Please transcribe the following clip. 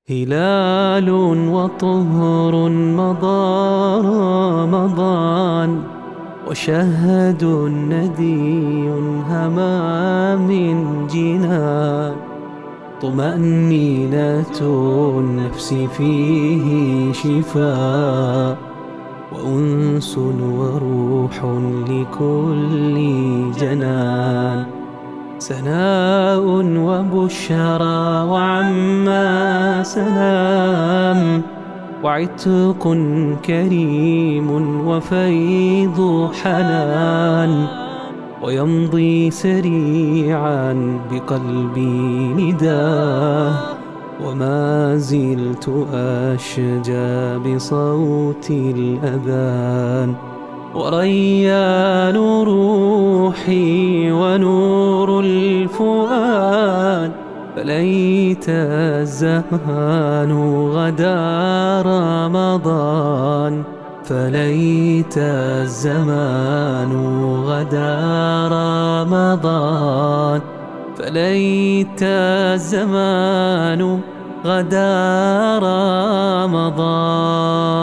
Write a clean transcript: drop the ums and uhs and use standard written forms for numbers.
هلال وطهر مضى رمضان، وشهد ندي هما من جنان. طمأنينة النفس فيه شفاء، وأنس وروح لكل جنان. سناء وبشرى وعما سلام، وعتق كريم وفيض حنان. ويمضي سريعا بقلبي نداه، وما زلت أشجى بصوت الأذان. وريان روحي ونور الفؤاد، فليت الزمان غدا رمضان. فليت الزمان غدا رمضان. فليت الزمان غدا رمضان.